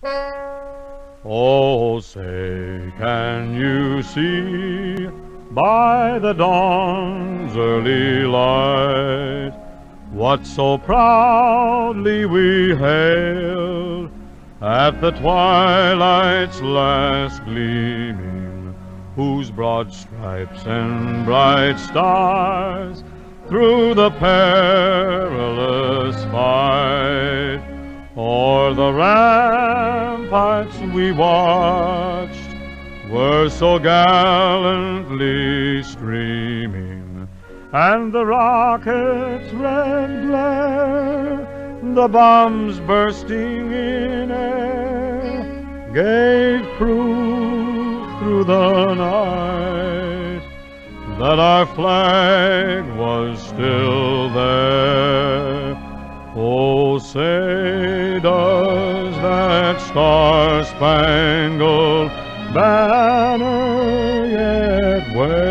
Oh, say, can you see by the dawn's early light what so proudly we hailed at the twilight's last gleaming, whose broad stripes and bright stars through the perilous fight o'er the ramparts we watched were so gallantly streaming, and the rockets' red glare, the bombs bursting in air, gave proof through the night that our flag was still there. Oh, say, does that star-spangled banner yet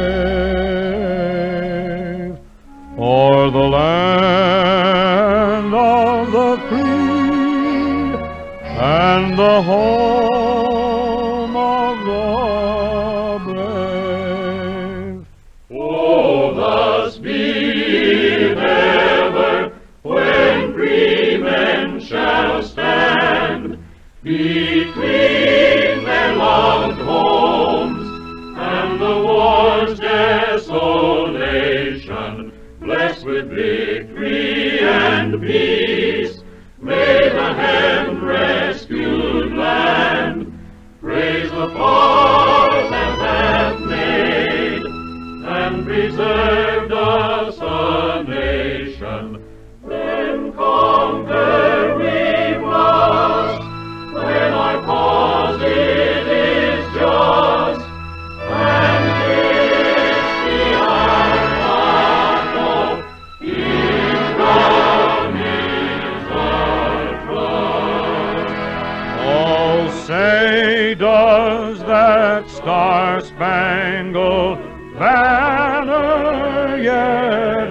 wave o'er the land of the free and the home of the brave? Oh, thus be it ever, when free men shall stand between their loved homes and the war's desolation, blessed with victory and peace. May the hand-rescued land praise the cause that hath made and preserved us a nation. Then conquer we must, when our cause it is just, and this be our motto, in God is our trust. Oh, say, does that star-spangled banner yet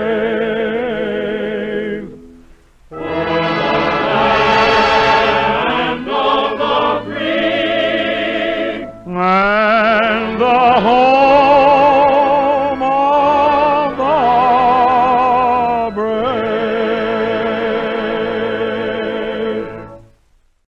wave For the land of the free and